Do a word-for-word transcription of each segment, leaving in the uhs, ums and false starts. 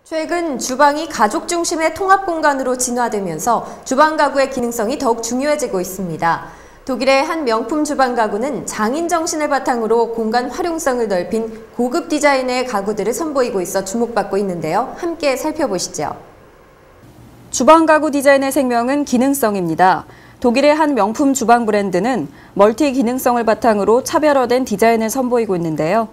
최근 주방이 가족 중심의 통합 공간으로 진화되면서 주방 가구의 기능성이 더욱 중요해지고 있습니다. 독일의 한 명품 주방 가구는 장인 정신을 바탕으로 공간 활용성을 넓힌 고급 디자인의 가구들을 선보이고 있어 주목받고 있는데요. 함께 살펴보시죠. 주방 가구 디자인의 생명은 기능성입니다. 독일의 한 명품 주방 브랜드는 멀티 기능성을 바탕으로 차별화된 디자인을 선보이고 있는데요.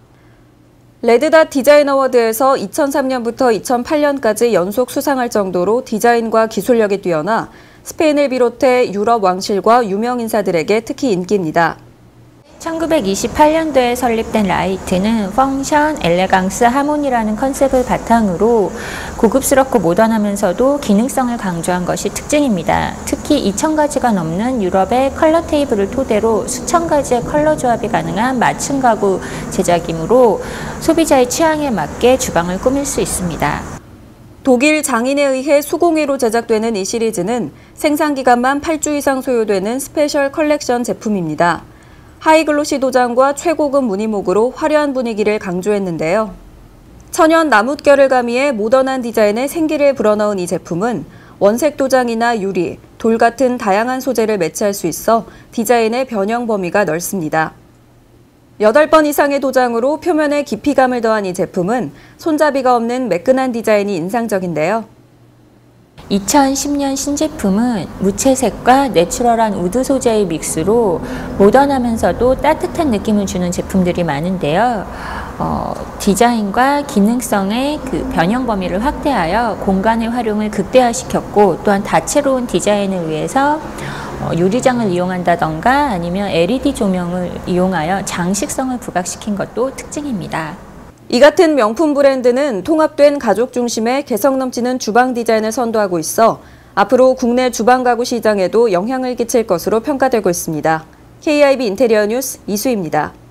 레드닷 디자인 어워드에서 이천삼 년부터 이천팔 년까지 연속 수상할 정도로 디자인과 기술력이 뛰어나 스페인을 비롯해 유럽 왕실과 유명 인사들에게 특히 인기입니다. 천구백이십팔 년도에 설립된 라이트는 펑션, 엘레강스, 하모니라는 컨셉을 바탕으로 고급스럽고 모던하면서도 기능성을 강조한 것이 특징입니다. 특히 이천 가지가 넘는 유럽의 컬러 테이블을 토대로 수천 가지의 컬러 조합이 가능한 맞춤 가구 제작이므로 소비자의 취향에 맞게 주방을 꾸밀 수 있습니다. 독일 장인에 의해 수공예로 제작되는 이 시리즈는 생산 기간만 팔 주 이상 소요되는 스페셜 컬렉션 제품입니다. 하이글로시 도장과 최고급 무늬목으로 화려한 분위기를 강조했는데요. 천연 나뭇결을 가미해 모던한 디자인에 생기를 불어넣은 이 제품은 원색 도장이나 유리, 돌 같은 다양한 소재를 매치할 수 있어 디자인의 변형 범위가 넓습니다. 여덟 번 이상의 도장으로 표면에 깊이감을 더한 이 제품은 손잡이가 없는 매끈한 디자인이 인상적인데요. 이천십 년 신제품은 무채색과 내추럴한 우드 소재의 믹스로 모던하면서도 따뜻한 느낌을 주는 제품들이 많은데요. 어, 디자인과 기능성의 그 변형 범위를 확대하여 공간의 활용을 극대화시켰고, 또한 다채로운 디자인에 의해서 어, 유리장을 이용한다던가 아니면 엘이디 조명을 이용하여 장식성을 부각시킨 것도 특징입니다. 이 같은 명품 브랜드는 통합된 가족 중심의 개성 넘치는 주방 디자인을 선도하고 있어 앞으로 국내 주방 가구 시장에도 영향을 끼칠 것으로 평가되고 있습니다. 케이아이비 인테리어 뉴스 이수희입니다.